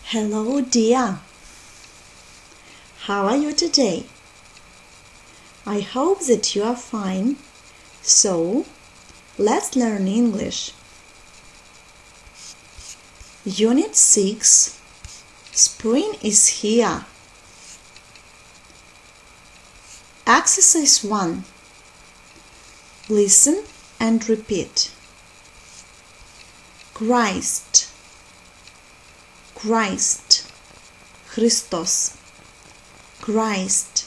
Hello, dear. How are you today? I hope that you are fine. So, let's learn English. Unit 6. Spring is here. Exercise 1. Listen and repeat. Christ, Christ, Christos, Christ.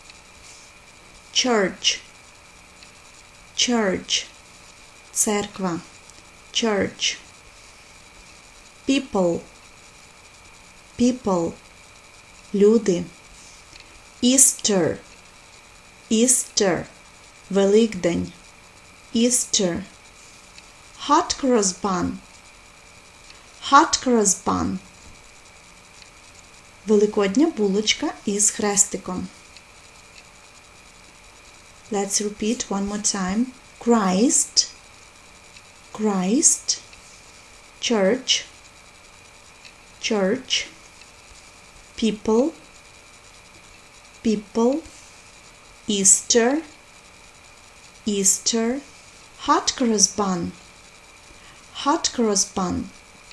Church, church, церква, church. People, people, люди. Easter, Easter, Великдень, Easter. Hot cross bun, hot cross bun. Великодня булочка із хрестиком. Let's repeat one more time. Christ, Christ, church, church, people, people, Easter, Easter, hot cross bun, hot cross bun.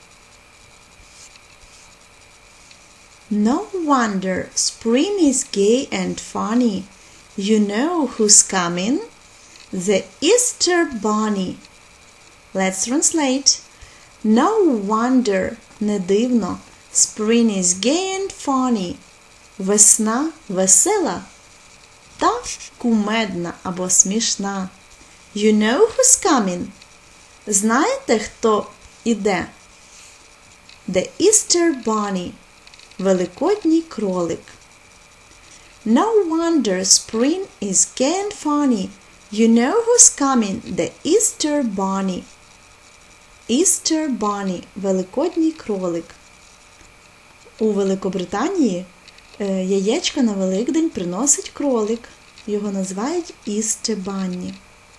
No wonder spring is gay and funny. You know who's coming? The Easter Bunny. Let's translate. No wonder, не дивно, spring is gay and funny. Весна весела та кумедна або смішна. You know who's coming? Знаєте, хто іде? The Easter Bunny. Великодній кролик. No wonder spring is gay and funny. You know who's coming? The Easter Bunny. Easter Bunny. Великодній кролик. У Великобританії яєчка на Великдень приносить кролик. Його називають Easter Bunny.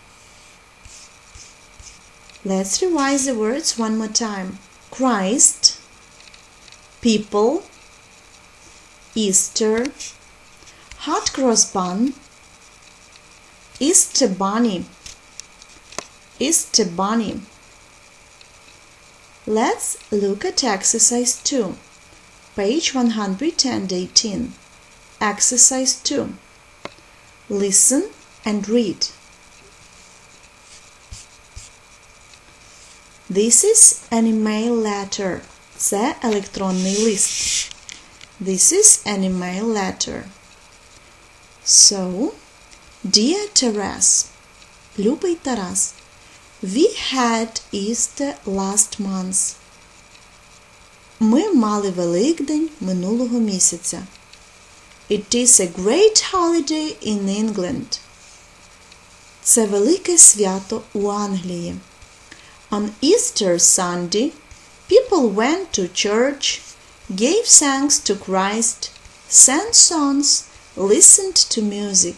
Let's revise the words one more time. Christ, people, Easter, hot cross bun, Easter Bunny, Easter Bunny. Let's look at exercise 2, page 118. Exercise 2. Listen and read. This is an email letter. Це електронний лист. This is an email letter. So, dear Taras, любий Тарас, we had Easter last month. Ми мали Великдень минулого місяця. It is a great holiday in England. Це велике свято у Англії. On Easter Sunday, people went to church, gave thanks to Christ, sang songs, listened to music.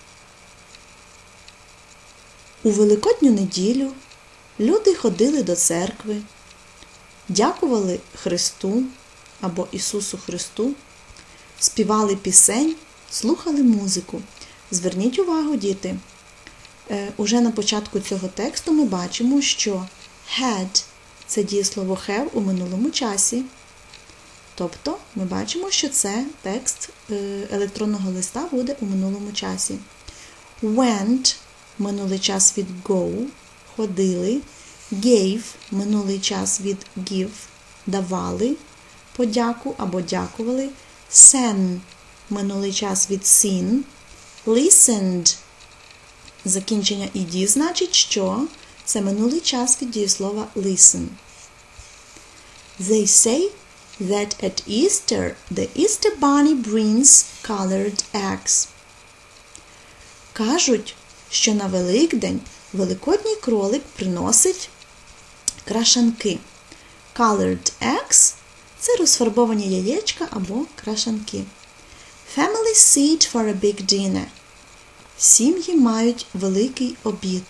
У Великодню неділю люди ходили до церкви, дякували Христу або Ісусу Христу, співали пісень, слухали музику. Зверніть увагу, діти, уже на початку цього тексту ми бачимо, що had – це дієслово have у минулому часі. Тобто ми бачимо, що це текст електронного листа буде у минулому часі. Went – минулий час від go – ходили. Gave – минулий час від give – давали подяку або дякували. Sang – минулий час від sing. Listened – закінчення ed значить, що це минулий час від дієслова listen. They say that at Easter the Easter Bunny brings colored eggs. Кажуть, що на Великдень Великодній кролик приносить крашанки. Colored eggs – це розфарбовані яєчка або крашанки. Family sit for a big dinner. Сім'ї мають великий обід.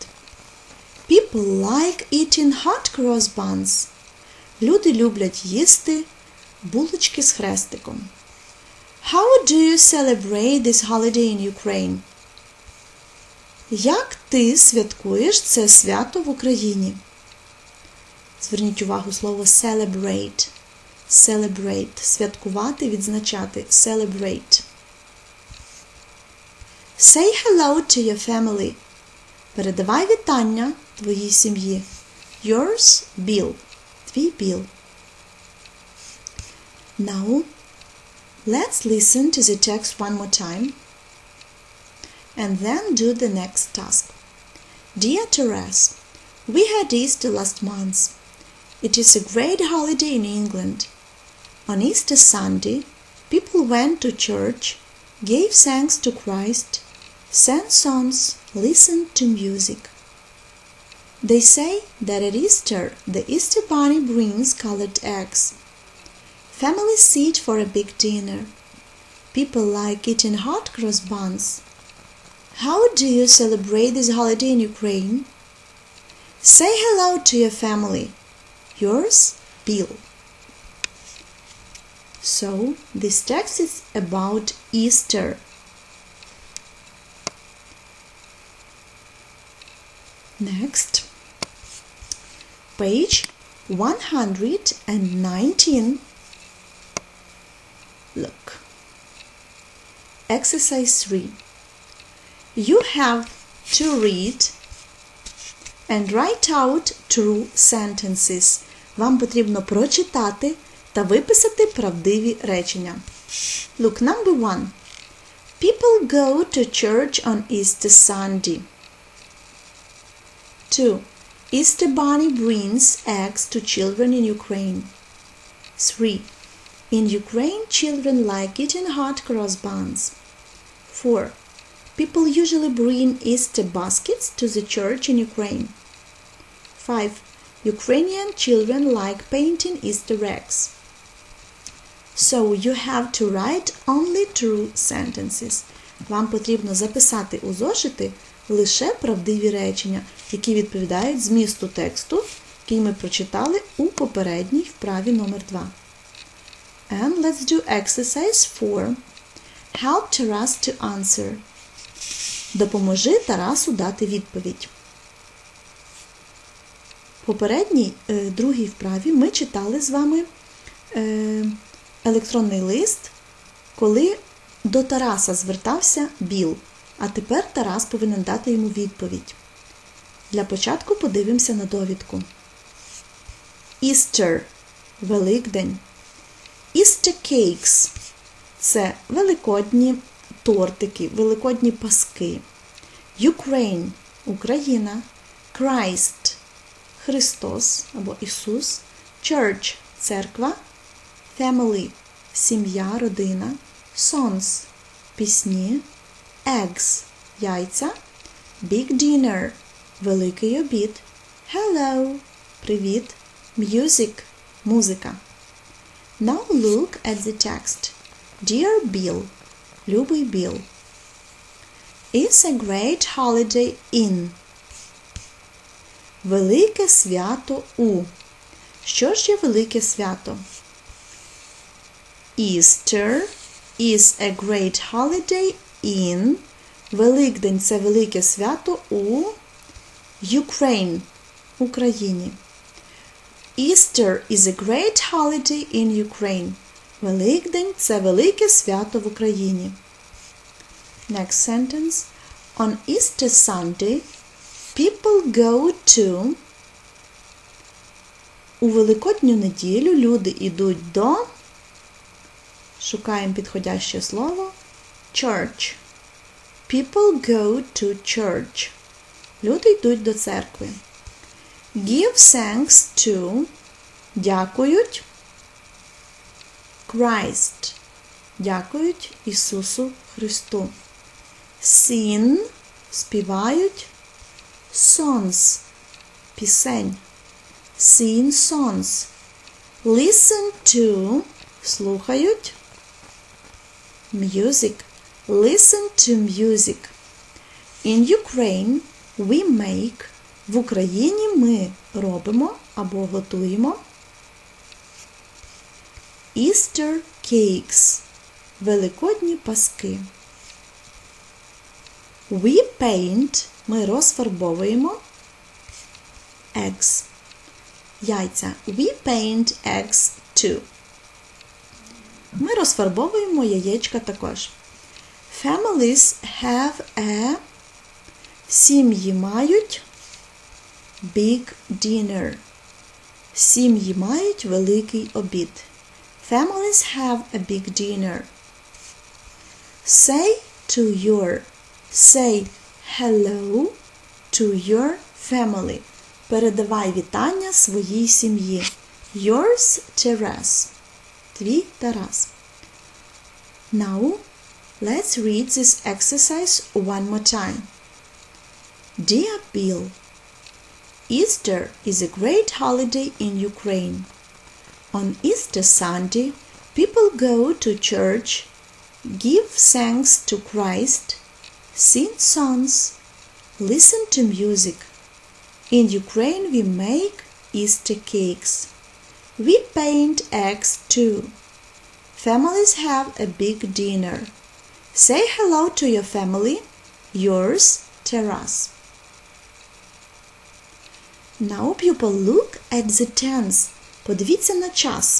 People like eating hot cross buns. Люди люблять їсти булочки з хрестиком. How do you celebrate this holiday in Ukraine? Як ти святкуєш це свято в Україні? Зверніть увагу слово celebrate. Celebrate. Святкувати, відзначати. Celebrate. Say hello to your family. Передавай вітання твоїй сім'ї. Yours, Bill. Твій Біл. Now, let's listen to the text one more time and then do the next task. Dear Therese, we had Easter last month. It is a great holiday in England. On Easter Sunday, people went to church, gave thanks to Christ, sang songs, listened to music. They say that at Easter, the Easter bunny brings colored eggs. Families sit for a big dinner. People like eating hot cross buns. How do you celebrate this holiday in Ukraine? Say hello to your family. Yours, Bill. So, this text is about Easter. Next, page 119. Look. Exercise 3. You have to read and write out true sentences. Вам потрібно прочитати та виписати правдиві речення. Look, number 1. People go to church on Easter Sunday. 2. Easter bunny brings eggs to children in Ukraine. 3. In Ukraine, children like eating hot cross buns. 4. People usually bring Easter baskets to the church in Ukraine. 5. Ukrainian children like painting Easter eggs. So you have to write only true sentences. Вам потрібно записати у зошити лише правдиві речення, які відповідають змісту тексту, який ми прочитали у попередній вправі номер 2. And let's do exercise 4. Help Taras to answer. Допоможи Тарасу дати відповідь. В попередній, другій вправі ми читали з вами електронний лист, коли до Тараса звертався Біл, а тепер Тарас повинен дати йому відповідь. Для початку подивимося на довідку. Easter – Великдень. Easter cakes – це великодні тортики, великодні паски. Ukraine – Україна. Christ – Христос або Ісус. Church – церква. Family – сім'я, родина. Songs – пісні. Eggs – яйця. Big dinner – великий обід. Hello – привіт. Music – музика. Now look at the text. Dear Bill – любий Біл. It's a great holiday in. Велике свято у. Що ж є велике свято? Easter is a great holiday in. Великдень – це велике свято у Ukraine – Україні. Easter is a great holiday in Ukraine. Великдень – це велике свято в Україні. Next sentence. On Easter Sunday, people go to. У Великодню неділю люди йдуть до. Шукаємо підходяще слово. Church. People go to church. Люди йдуть до церкви. Give thanks to. Дякують. Christ. Дякують Ісусу Христу. Sing. Співають. Songs. Пісень. Sing songs. Listen to. Слухають. Music. Listen to music. In Ukraine we make. В Україні ми робимо або готуємо. Easter cakes. Великодні паски. We paint. Ми розфарбовуємо. Eggs. Яйця. We paint eggs too. Ми розфарбовуємо яєчка також. Families have a. Сім'ї мають. Big dinner. Сім'ї мають великий обід. Families have a big dinner. Say to your. Say hello to your family. Передавай вітання своїй сім'ї. Yours, Taras. Твій Тарас. Now, let's read this exercise one more time. Dear Bill, Easter is a great holiday in Ukraine. On Easter Sunday, people go to church, give thanks to Christ, sing songs, listen to music. In Ukraine we make Easter cakes. We paint eggs too. Families have a big dinner. Say hello to your family. Yours, Taras. Now pupil, look at the tense. Подивіться на час.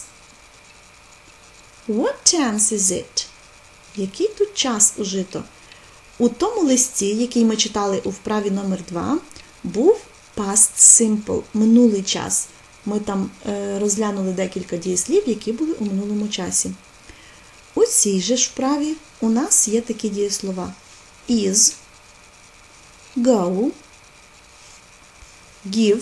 What tense is it? Який тут час ужито? У тому листі, який ми читали у вправі номер 2, був past simple, минулий час. Ми там розглянули декілька дієслів, які були у минулому часі. У цій же ж вправі у нас є такі дієслова. Is, go, give,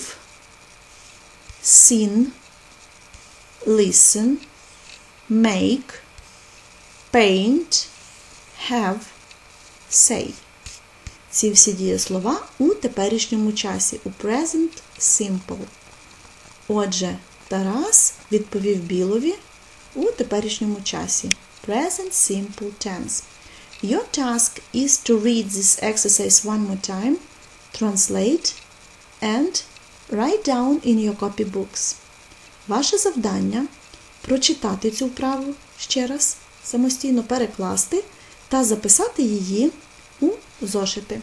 sing, listen, make, paint, have, say. Ці всі дієслова у теперішньому часі, у present simple. Отже, Тарас відповів Білові у теперішньому часі. Present simple tense. Your task is to read this exercise one more time, translate and write down in your copybooks. Ваше завдання – прочитати цю вправу ще раз, самостійно перекласти та записати її у зошити.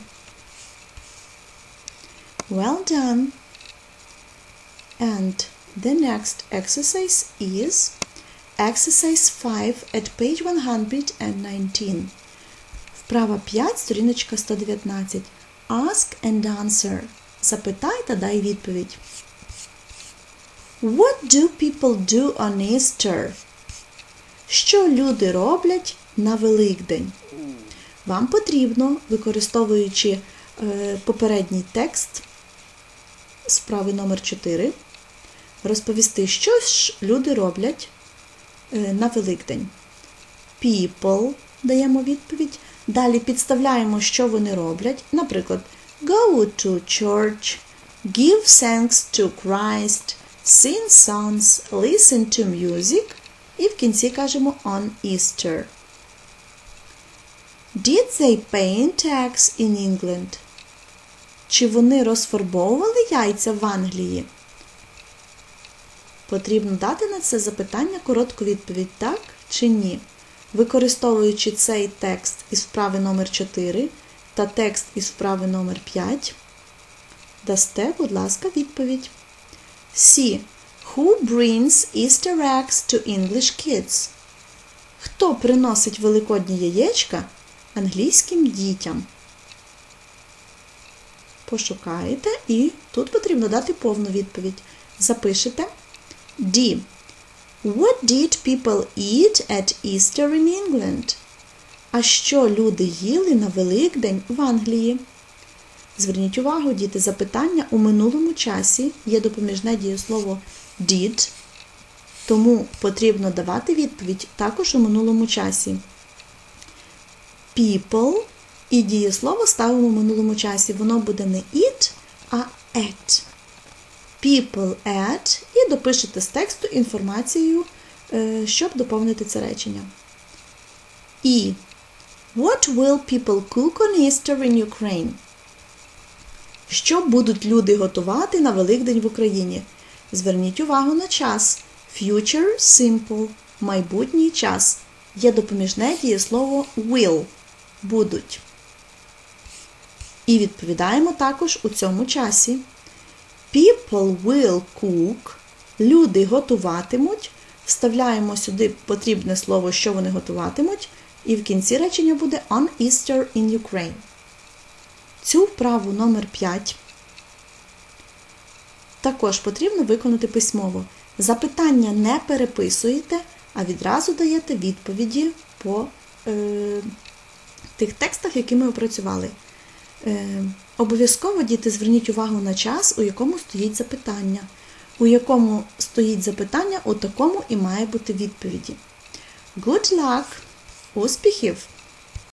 Well done! And the next exercise is exercise 5 at page 119. Вправа 5, сторіночка 119. Ask and answer. Запитай та дай відповідь. What do people do on Easter? Що люди роблять на Великдень? Вам потрібно, використовуючи попередній текст з вправи номер 4, розповісти, що ж люди роблять на Великдень. People, даємо відповідь. Далі підставляємо, що вони роблять. Наприклад, go to church, give thanks to Christ, sing songs, listen to music. І в кінці кажемо on Easter. Did they paint eggs in England? Чи вони розфарбовували яйця в Англії? Потрібно дати на це запитання коротку відповідь так чи ні. Використовуючи цей текст із вправи номер 4 та текст із вправи номер 5, дасте, будь ласка, відповідь. C. Who brings Easter eggs to English kids? Хто приносить великодні яєчка англійським дітям? Пошукаєте і тут потрібно дати повну відповідь. Запишете. D. What did people eat at Easter in England? А що люди їли на Великдень в Англії? Зверніть увагу, діти, запитання у минулому часі є допоміжне дієслово did, тому потрібно давати відповідь також у минулому часі. People і дієслово ставимо в минулому часі. Воно буде не eat, а ate. People ate і допишете з тексту інформацію, щоб доповнити це речення. І. What will people cook on Easter in Ukraine? Що будуть люди готувати на Великдень в Україні? Зверніть увагу на час. Future simple. майбутній час. Є допоміжне дієслово will – будуть. І відповідаємо також у цьому часі. People will cook. Люди готуватимуть. Вставляємо сюди потрібне слово, що вони готуватимуть. І в кінці речення буде on Easter in Ukraine. Цю вправу номер 5 також потрібно виконати письмово. Запитання не переписуєте, а відразу даєте відповіді по тих текстах, які ми опрацювали. Обов'язково, діти, зверніть увагу на час, у якому стоїть запитання. У якому стоїть запитання, у такому і має бути відповіді. Good luck! Успіхів!